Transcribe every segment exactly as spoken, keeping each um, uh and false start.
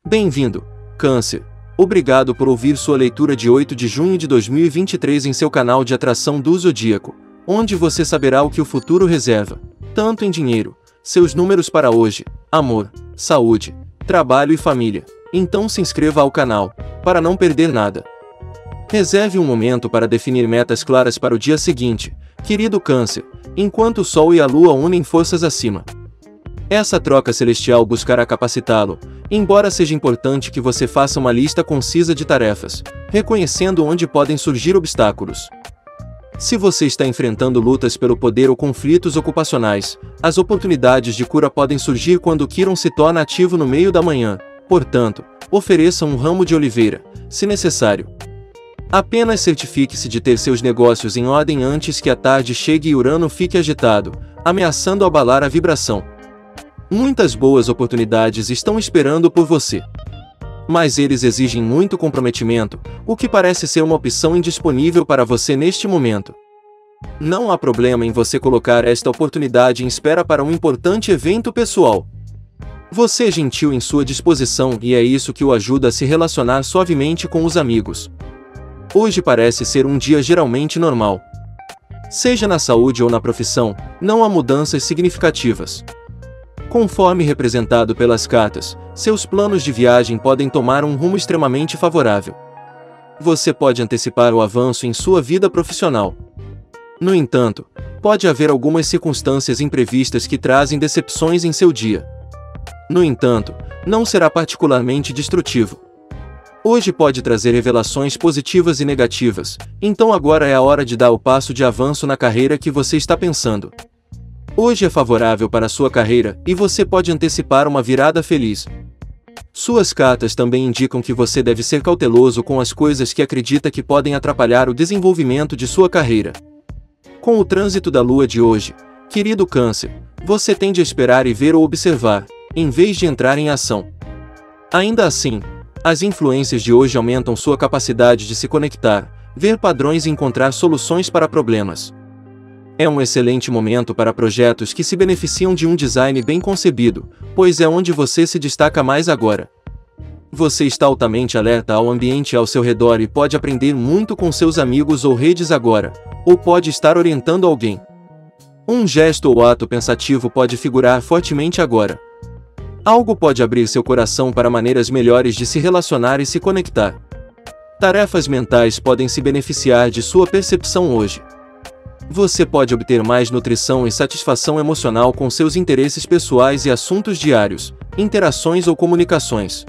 Bem-vindo, Câncer. Obrigado por ouvir sua leitura de oito de junho de dois mil e vinte e três em seu canal de atração do Zodíaco, onde você saberá o que o futuro reserva, tanto em dinheiro, seus números para hoje, amor, saúde, trabalho e família. Então se inscreva ao canal, para não perder nada. Reserve um momento para definir metas claras para o dia seguinte, querido Câncer, enquanto o Sol e a Lua unem forças acima. Essa troca celestial buscará capacitá-lo, embora seja importante que você faça uma lista concisa de tarefas, reconhecendo onde podem surgir obstáculos. Se você está enfrentando lutas pelo poder ou conflitos ocupacionais, as oportunidades de cura podem surgir quando Quiron se torna ativo no meio da manhã, portanto, ofereça um ramo de oliveira, se necessário. Apenas certifique-se de ter seus negócios em ordem antes que a tarde chegue e Urano fique agitado, ameaçando abalar a vibração. Muitas boas oportunidades estão esperando por você. Mas eles exigem muito comprometimento, o que parece ser uma opção indisponível para você neste momento. Não há problema em você colocar esta oportunidade em espera para um importante evento pessoal. Você é gentil em sua disposição e é isso que o ajuda a se relacionar suavemente com os amigos. Hoje parece ser um dia geralmente normal. Seja na saúde ou na profissão, não há mudanças significativas. Conforme representado pelas cartas, seus planos de viagem podem tomar um rumo extremamente favorável. Você pode antecipar o avanço em sua vida profissional. No entanto, pode haver algumas circunstâncias imprevistas que trazem decepções em seu dia. No entanto, não será particularmente destrutivo. Hoje pode trazer revelações positivas e negativas, então agora é a hora de dar o passo de avanço na carreira que você está pensando. Hoje é favorável para a sua carreira e você pode antecipar uma virada feliz. Suas cartas também indicam que você deve ser cauteloso com as coisas que acredita que podem atrapalhar o desenvolvimento de sua carreira. Com o trânsito da Lua de hoje, querido Câncer, você tende a esperar e ver ou observar, em vez de entrar em ação. Ainda assim, as influências de hoje aumentam sua capacidade de se conectar, ver padrões e encontrar soluções para problemas. É um excelente momento para projetos que se beneficiam de um design bem concebido, pois é onde você se destaca mais agora. Você está altamente alerta ao ambiente ao seu redor e pode aprender muito com seus amigos ou redes agora, ou pode estar orientando alguém. Um gesto ou ato pensativo pode figurar fortemente agora. Algo pode abrir seu coração para maneiras melhores de se relacionar e se conectar. Tarefas mentais podem se beneficiar de sua percepção hoje. Você pode obter mais nutrição e satisfação emocional com seus interesses pessoais e assuntos diários, interações ou comunicações.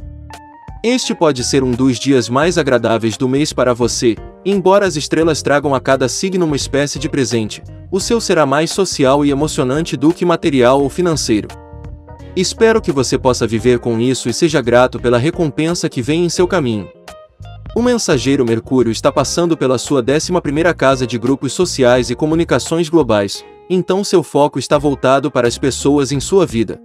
Este pode ser um dos dias mais agradáveis do mês para você, embora as estrelas tragam a cada signo uma espécie de presente, o seu será mais social e emocionante do que material ou financeiro. Espero que você possa viver com isso e seja grato pela recompensa que vem em seu caminho. O mensageiro Mercúrio está passando pela sua décima primeira casa de grupos sociais e comunicações globais, então seu foco está voltado para as pessoas em sua vida.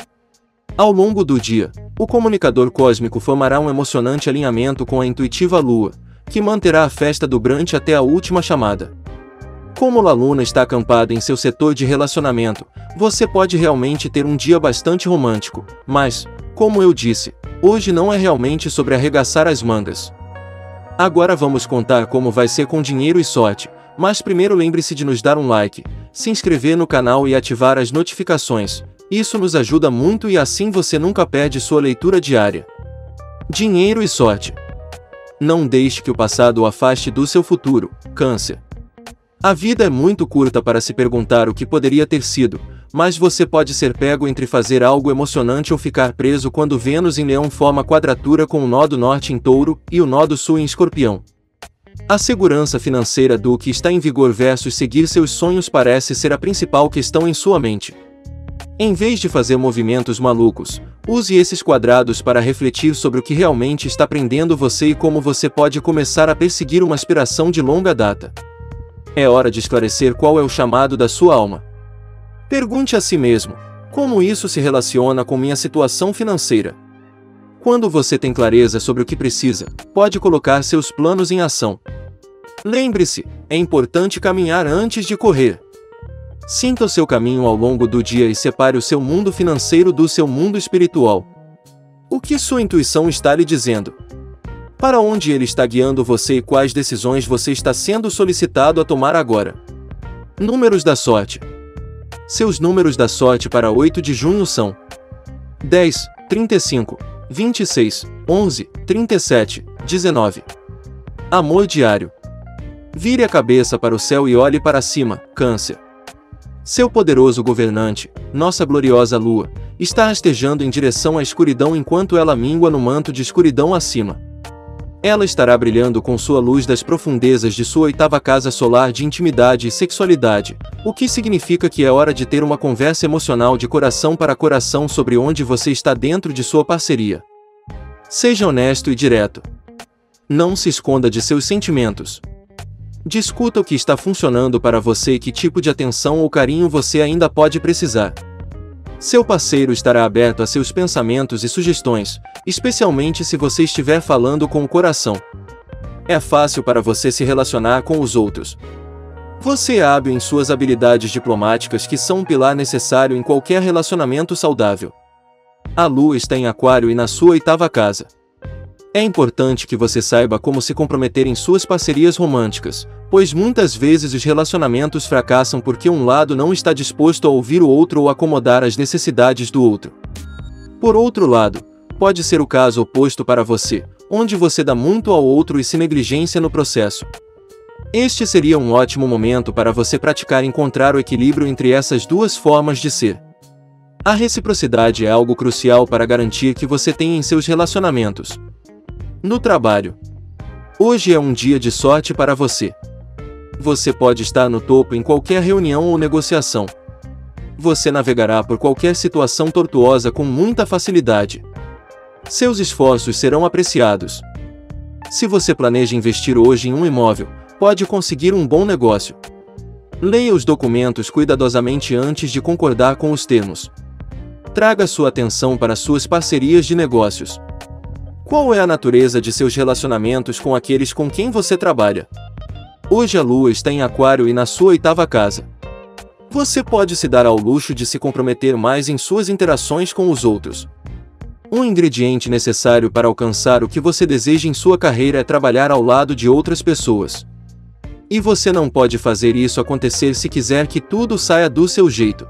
Ao longo do dia, o comunicador cósmico formará um emocionante alinhamento com a intuitiva Lua, que manterá a festa do Brante até a última chamada. Como a Luna está acampada em seu setor de relacionamento, você pode realmente ter um dia bastante romântico, mas, como eu disse, hoje não é realmente sobre arregaçar as mangas. Agora vamos contar como vai ser com dinheiro e sorte, mas primeiro lembre-se de nos dar um like, se inscrever no canal e ativar as notificações, isso nos ajuda muito e assim você nunca perde sua leitura diária. Dinheiro e sorte. Não deixe que o passado o afaste do seu futuro, Câncer. A vida é muito curta para se perguntar o que poderia ter sido, mas você pode ser pego entre fazer algo emocionante ou ficar preso quando Vênus em Leão forma quadratura com o nó do norte em Touro e o nó do sul em Escorpião. A segurança financeira do que está em vigor versus seguir seus sonhos parece ser a principal questão em sua mente. Em vez de fazer movimentos malucos, use esses quadrados para refletir sobre o que realmente está prendendo você e como você pode começar a perseguir uma aspiração de longa data. É hora de esclarecer qual é o chamado da sua alma. Pergunte a si mesmo, como isso se relaciona com minha situação financeira? Quando você tem clareza sobre o que precisa, pode colocar seus planos em ação. Lembre-se, é importante caminhar antes de correr. Sinta o seu caminho ao longo do dia e separe o seu mundo financeiro do seu mundo espiritual. O que sua intuição está lhe dizendo? Para onde ele está guiando você e quais decisões você está sendo solicitado a tomar agora? Números da sorte. Seus números da sorte para oito de junho são dez, trinta e cinco, vinte e seis, onze, trinta e sete, dezenove. Amor diário. Vire a cabeça para o céu e olhe para cima, Câncer. Seu poderoso governante, nossa gloriosa lua, está rastejando em direção à escuridão enquanto ela mingua no manto de escuridão acima. Ela estará brilhando com sua luz das profundezas de sua oitava casa solar de intimidade e sexualidade, o que significa que é hora de ter uma conversa emocional de coração para coração sobre onde você está dentro de sua parceria. Seja honesto e direto. Não se esconda de seus sentimentos. Discuta o que está funcionando para você e que tipo de atenção ou carinho você ainda pode precisar. Seu parceiro estará aberto a seus pensamentos e sugestões, especialmente se você estiver falando com o coração. É fácil para você se relacionar com os outros. Você é hábil em suas habilidades diplomáticas que são um pilar necessário em qualquer relacionamento saudável. A lua está em Aquário e na sua oitava casa. É importante que você saiba como se comprometer em suas parcerias românticas, pois muitas vezes os relacionamentos fracassam porque um lado não está disposto a ouvir o outro ou acomodar as necessidades do outro. Por outro lado, pode ser o caso oposto para você, onde você dá muito ao outro e se negligencia no processo. Este seria um ótimo momento para você praticar encontrar o equilíbrio entre essas duas formas de ser. A reciprocidade é algo crucial para garantir que você tenha em seus relacionamentos. No trabalho. Hoje é um dia de sorte para você. Você pode estar no topo em qualquer reunião ou negociação. Você navegará por qualquer situação tortuosa com muita facilidade. Seus esforços serão apreciados. Se você planeja investir hoje em um imóvel, pode conseguir um bom negócio. Leia os documentos cuidadosamente antes de concordar com os termos. Traga sua atenção para suas parcerias de negócios. Qual é a natureza de seus relacionamentos com aqueles com quem você trabalha? Hoje a lua está em Aquário e na sua oitava casa. Você pode se dar ao luxo de se comprometer mais em suas interações com os outros. Um ingrediente necessário para alcançar o que você deseja em sua carreira é trabalhar ao lado de outras pessoas. E você não pode fazer isso acontecer se quiser que tudo saia do seu jeito.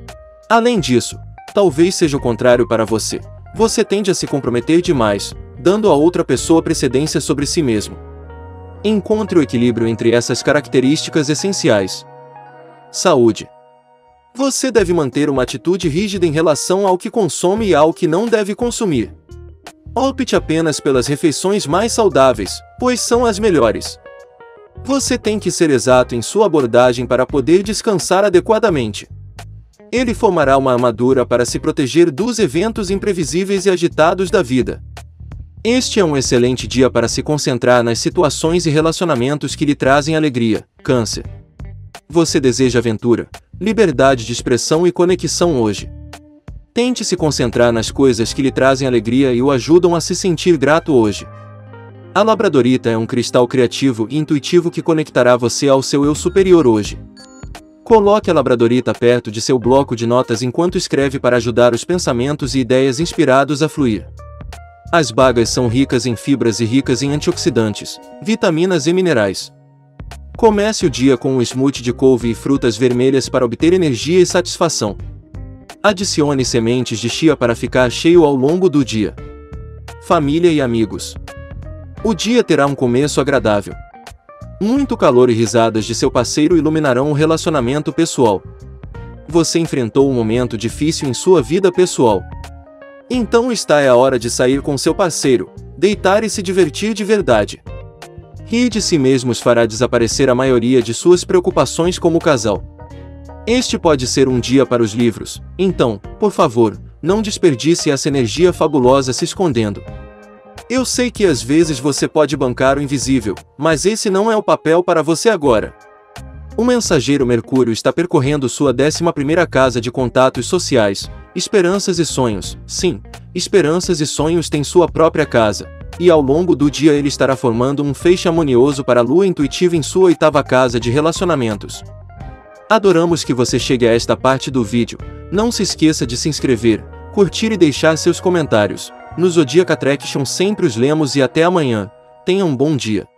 Além disso, talvez seja o contrário para você. Você tende a se comprometer demais, dando a outra pessoa precedência sobre si mesmo. Encontre o equilíbrio entre essas características essenciais. Saúde. Você deve manter uma atitude rígida em relação ao que consome e ao que não deve consumir. Opte apenas pelas refeições mais saudáveis, pois são as melhores. Você tem que ser exato em sua abordagem para poder descansar adequadamente. Ele formará uma armadura para se proteger dos eventos imprevisíveis e agitados da vida. Este é um excelente dia para se concentrar nas situações e relacionamentos que lhe trazem alegria, Câncer. Você deseja aventura, liberdade de expressão e conexão hoje. Tente se concentrar nas coisas que lhe trazem alegria e o ajudam a se sentir grato hoje. A labradorita é um cristal criativo e intuitivo que conectará você ao seu eu superior hoje. Coloque a labradorita perto de seu bloco de notas enquanto escreve para ajudar os pensamentos e ideias inspirados a fluir. As bagas são ricas em fibras e ricas em antioxidantes, vitaminas e minerais. Comece o dia com um smoothie de couve e frutas vermelhas para obter energia e satisfação. Adicione sementes de chia para ficar cheio ao longo do dia. Família e amigos. O dia terá um começo agradável. Muito calor e risadas de seu parceiro iluminarão o relacionamento pessoal. Você enfrentou um momento difícil em sua vida pessoal. Então está é a hora de sair com seu parceiro, deitar e se divertir de verdade. Rir de si mesmos fará desaparecer a maioria de suas preocupações como casal. Este pode ser um dia para os livros, então, por favor, não desperdice essa energia fabulosa se escondendo. Eu sei que às vezes você pode bancar o invisível, mas esse não é o papel para você agora. O mensageiro Mercúrio está percorrendo sua décima primeira casa de contatos sociais, esperanças e sonhos. Sim, esperanças e sonhos têm sua própria casa, e ao longo do dia ele estará formando um feixe harmonioso para a lua intuitiva em sua oitava casa de relacionamentos. Adoramos que você chegue a esta parte do vídeo. Não se esqueça de se inscrever, curtir e deixar seus comentários. No Zodiac Attraction sempre os lemos e até amanhã. Tenha um bom dia.